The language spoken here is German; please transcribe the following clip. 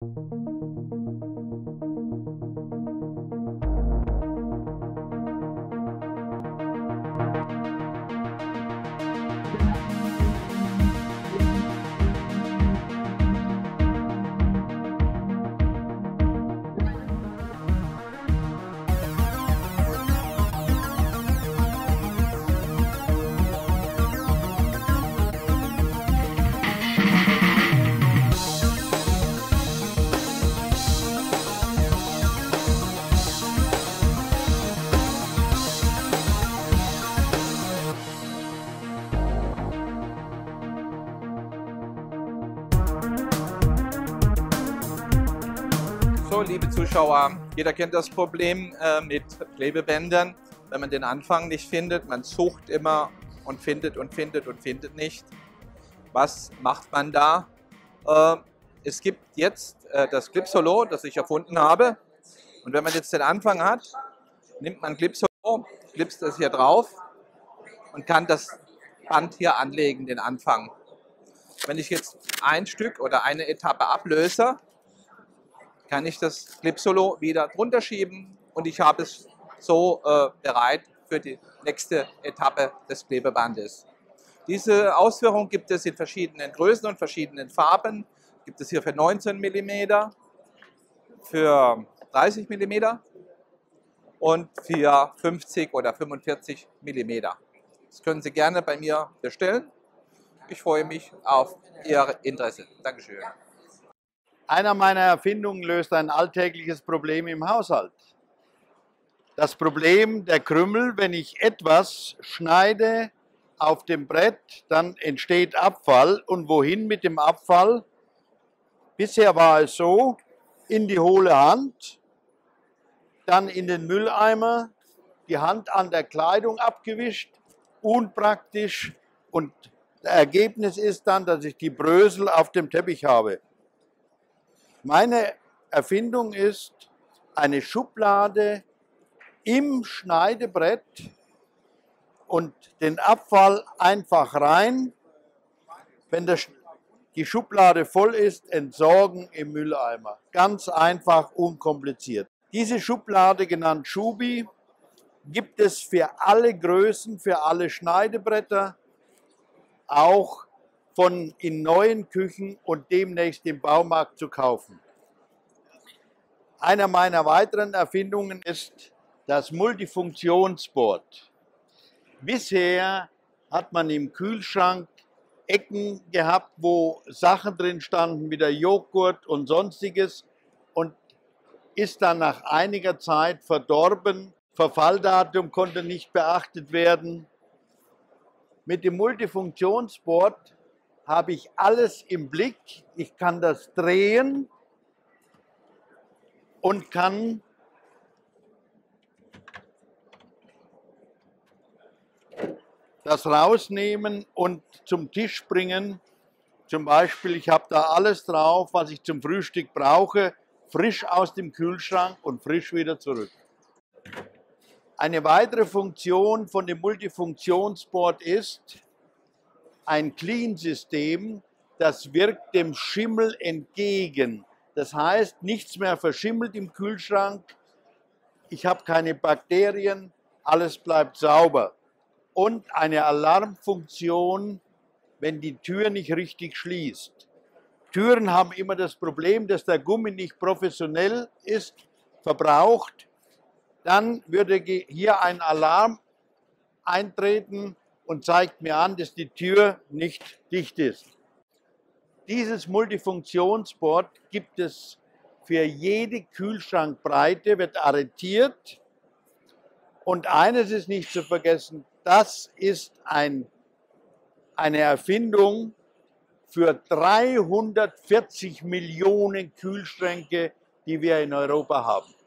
So, liebe Zuschauer, jeder kennt das Problem mit Klebebändern. Wenn man den Anfang nicht findet, man sucht immer und findet und findet und findet nicht. Was macht man da? Es gibt jetzt das Clipsolo, das ich erfunden habe. Und wenn man jetzt den Anfang hat, nimmt man Clipsolo, klipst das hier drauf und kann das Band hier anlegen, den Anfang. Wenn ich jetzt ein Stück oder eine Etappe ablöse, kann ich das Clipsolo wieder drunter schieben und ich habe es so bereit für die nächste Etappe des Klebebandes. Diese Ausführung gibt es in verschiedenen Größen und verschiedenen Farben. Gibt es hier für 19 mm, für 30 mm und für 50 oder 45 mm. Das können Sie gerne bei mir bestellen. Ich freue mich auf Ihr Interesse. Dankeschön. Einer meiner Erfindungen löst ein alltägliches Problem im Haushalt. Das Problem der Krümel: wenn ich etwas schneide auf dem Brett, dann entsteht Abfall. Und wohin mit dem Abfall? Bisher war es so: in die hohle Hand, dann in den Mülleimer, die Hand an der Kleidung abgewischt, unpraktisch. Und das Ergebnis ist dann, dass ich die Brösel auf dem Teppich habe. Meine Erfindung ist eine Schublade im Schneidebrett und den Abfall einfach rein. Wenn die Schublade voll ist, entsorgen im Mülleimer. Ganz einfach, unkompliziert. Diese Schublade, genannt Schubi, gibt es für alle Größen, für alle Schneidebretter, auch in neuen Küchen und demnächst im Baumarkt zu kaufen. Eine meiner weiteren Erfindungen ist das Multifunktionsboard. Bisher hat man im Kühlschrank Ecken gehabt, wo Sachen drin standen, wie der Joghurt und sonstiges, und ist dann nach einiger Zeit verdorben. Verfalldatum konnte nicht beachtet werden. Mit dem Multifunktionsboard habe ich alles im Blick. Ich kann das drehen und kann das rausnehmen und zum Tisch bringen. Zum Beispiel, ich habe da alles drauf, was ich zum Frühstück brauche, frisch aus dem Kühlschrank und frisch wieder zurück. Eine weitere Funktion von dem Multifunktionsboard ist ein Clean-System, das wirkt dem Schimmel entgegen. Das heißt, nichts mehr verschimmelt im Kühlschrank, ich habe keine Bakterien, alles bleibt sauber. Und eine Alarmfunktion, wenn die Tür nicht richtig schließt. Türen haben immer das Problem, dass der Gummi nicht professionell ist, verbraucht. Dann würde hier ein Alarm eintreten und zeigt mir an, dass die Tür nicht dicht ist. Dieses Multifunktionsboard gibt es für jede Kühlschrankbreite, wird arretiert. Und eines ist nicht zu vergessen: das ist eine Erfindung für 340 Millionen Kühlschränke, die wir in Europa haben.